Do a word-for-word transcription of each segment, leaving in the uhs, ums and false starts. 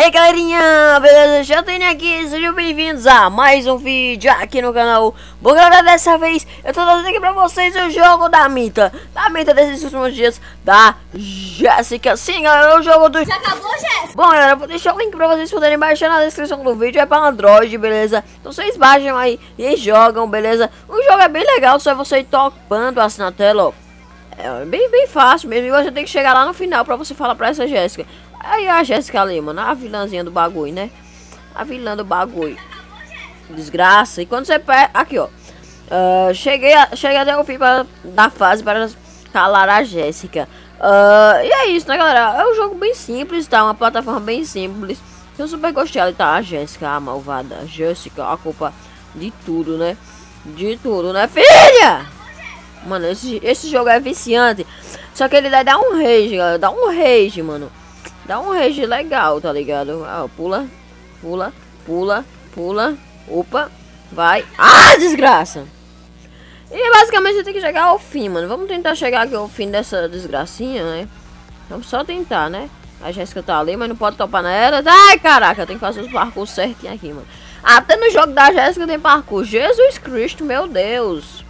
aí galerinha, beleza? Já tenho aqui, sejam bem-vindos a mais um vídeo aqui no canal. Bom galera, dessa vez eu tô trazendo aqui pra vocês o jogo da Mita Da Mita desses últimos dias, da Jéssica. Sim galera, o jogo do... Já acabou, Jéssica? Bom galera, vou deixar o link pra vocês poderem baixar na descrição do vídeo. É pra Android, beleza? Então vocês baixam aí e jogam, beleza? O jogo é bem legal, só você ir topando assim na tela, ó. É bem, bem fácil mesmo, e você tem que chegar lá no final pra você falar pra essa Jéssica. Aí a Jéssica ali, mano, a vilãzinha do bagulho, né? A vilã do bagulho. Desgraça. E quando você pega... Aqui, ó. Uh, cheguei, a... cheguei até o fim pra... da fase para calar a Jéssica. Uh, e é isso, né, galera? É um jogo bem simples, tá? Uma plataforma bem simples. Eu super gostei ali, tá? A Jéssica, a malvada. A Jéssica, a culpa de tudo, né? De tudo, né, filha? Mano, esse, esse jogo é viciante. Só que ele dá um rage, galera. Dá um rage, mano. Dá um rage legal, tá ligado? Ah, pula, pula, pula, pula. Opa, vai. Ah, desgraça! E basicamente você tem que chegar ao fim, mano. Vamos tentar chegar aqui ao fim dessa desgracinha, né? Vamos só tentar, né? A Jéssica tá ali, mas não pode topar nela. Ai, caraca, tem que fazer os parkour certinho aqui, mano. Até no jogo da Jéssica tem parkour. Jesus Cristo, meu Deus.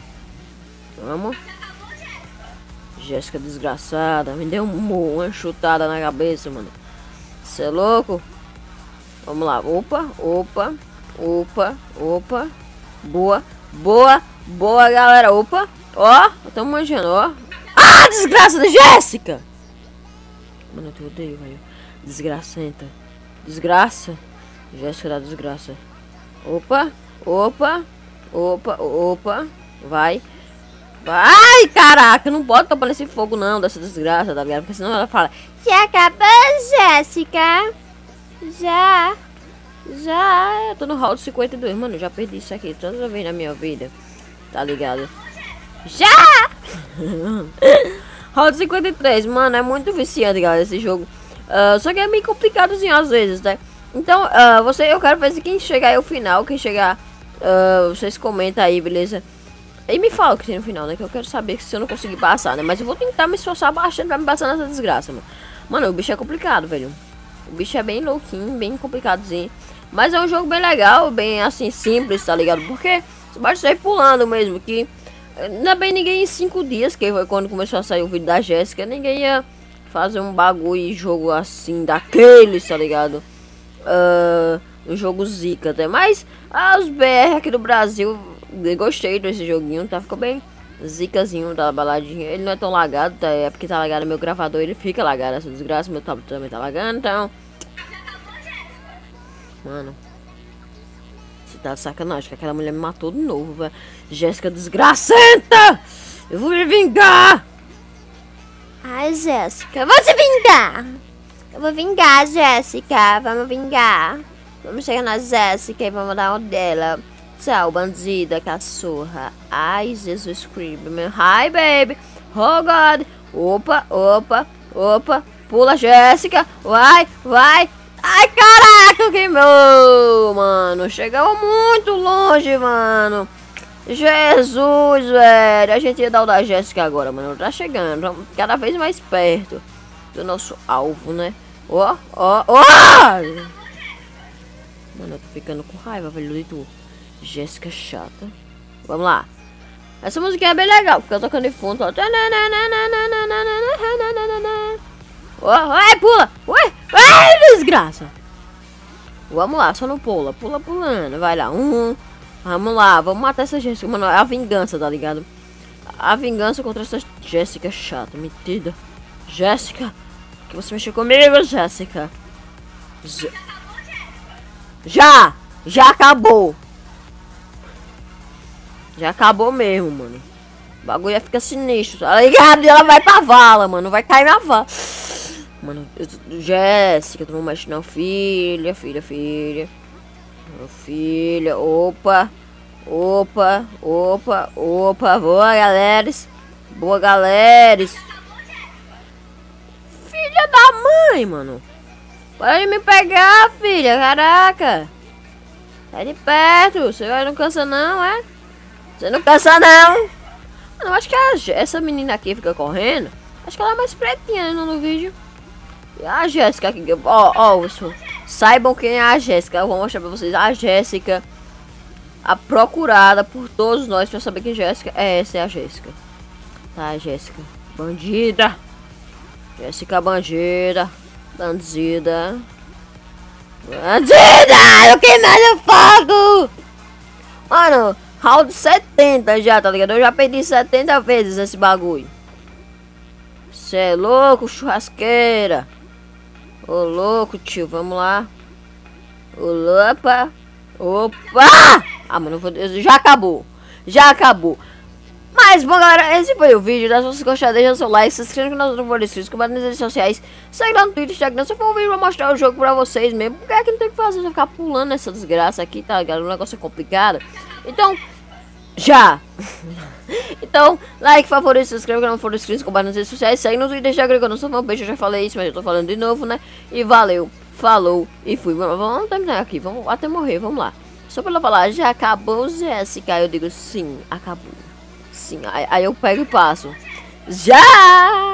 Vamos. Jéssica desgraçada. Me deu uma chutada na cabeça, mano. Você é louco? Vamos lá. Opa, opa, opa, opa. Boa, boa, boa, galera. Opa. Ó, estamos manjando, ó. Ah, desgraça da Jéssica. Mano, eu te odeio, velho. Desgracenta. Desgraça. Jéssica da desgraça. Opa, opa, opa, opa. Vai. Ai, caraca, não pode topar nesse fogo não, dessa desgraça, tá ligado? Porque senão ela fala: já acabou, Jéssica? Já. Já, eu tô no round cinquenta e dois, mano, eu já perdi isso aqui toda vez na minha vida, tá ligado? Já! Round cinquenta e três, mano, é muito viciante, galera, esse jogo. Uh, só que é meio complicadozinho às vezes, né? Então, uh, você, eu quero ver se quem chegar aí ao final, quem chegar, uh, vocês comentam aí, beleza? E me fala o que tem no final, né? Que eu quero saber se eu não conseguir passar, né? Mas eu vou tentar me esforçar bastante pra me passar nessa desgraça, mano. Mano, o bicho é complicado, velho. O bicho é bem louquinho, bem complicadozinho. Mas é um jogo bem legal, bem assim, simples, tá ligado? Porque você basta sair pulando mesmo, que... Ainda bem ninguém em cinco dias, que foi quando começou a sair o vídeo da Jéssica, ninguém ia fazer um bagulho e jogo assim, daqueles, tá ligado? Uh, um jogo zica até. Mas ah, os B R aqui do Brasil... Eu gostei desse joguinho, tá? Ficou bem zicazinho da baladinha. Ele não é tão lagado, tá? É porque tá lagado meu gravador, ele fica lagado, essa desgraça. Meu tablet também tá lagando, então... Mano, você tá de sacanagem, que aquela mulher me matou de novo, velho. Jéssica desgracenta! Eu vou me vingar! Ai, Jéssica, eu vou te vingar! Eu vou vingar, Jéssica, vamos vingar. Vamos chegar na Jéssica e vamos dar um dela. Tchau, bandida, cachorra. Ai, Jesus Cristo, meu. Hi, baby. Oh, God. Opa, opa, opa. Pula, Jéssica. Vai, vai. Ai, caraca, queimou, mano. Chegamos muito longe, mano. Jesus, velho. A gente ia dar o da Jéssica agora, mano. Tá chegando. Cada vez mais perto do nosso alvo, né? Ó, ó, ó. Mano, eu tô ficando com raiva, velho, de tu. Jéssica chata. Vamos lá. Essa música é bem legal, porque eu tocando de fundo, ó. Ué, pula! Ué, ué, desgraça! Vamos lá, só não pula. Pula pulando. Vai lá. Um. Vamos lá, vamos matar essa Jéssica. Mano, é a vingança, tá ligado? A vingança contra essa Jéssica chata, metida. Jéssica, que você mexeu comigo, Jéssica? J já! Já acabou! Já acabou mesmo, mano. O bagulho ia ficar sinistro, tá ligado? E ela vai pra vala, mano. Vai cair na vala. Mano, eu, Jéssica, tu não mexe não, filha, filha, filha. Meu filha, opa. Opa, opa, opa. Boa, galera. Boa, galera. Filha da mãe, mano. Para de me pegar, filha, caraca. Sai de perto, você não cansa não, é? Você não cansa não. Eu acho que a, essa menina aqui fica correndo. Acho que ela é mais pretinha, né, no vídeo. E a Jéssica aqui, ó, ó, isso. saibam quem é a Jéssica. Eu vou mostrar pra vocês a Jéssica, a procurada por todos nós pra saber quem é Jéssica. É, essa é a Jéssica. Tá, Jéssica. Bandida. Jéssica bandida. Bandida. Bandida! Eu queimei no fogo! Mano, round setenta já, tá ligado? Eu já perdi setenta vezes esse bagulho. Cê é louco, churrasqueira. Ô louco, tio, vamos lá. Opa. Opa! Ah, mano, já acabou. Já acabou. Mas, bom, galera, esse foi o vídeo. Se vocês gostaram, deixa seu like, se inscreva no canal, não for inscrito, compartilhe nas redes sociais. Segue lá no Twitter, Instagram. Se for um vídeo, eu vou mostrar o jogo pra vocês mesmo. Porque é que não tem o que fazer, só ficar pulando essa desgraça aqui, tá ligado? O negócio é complicado. Então, já! Então, like, favorito, se inscreva no canal, não for inscrito, compartilhe nas redes sociais. Segue no Twitter, Instagram, que eu não sou fanpage, eu já falei isso, mas eu tô falando de novo, né? E valeu, falou e fui. Vamos, vamos terminar aqui, vamos até morrer, vamos lá. Só pra ela falar, já acabou, Jéssica? Eu digo, sim, acabou. Sim, aí, aí eu pego e passo. Já!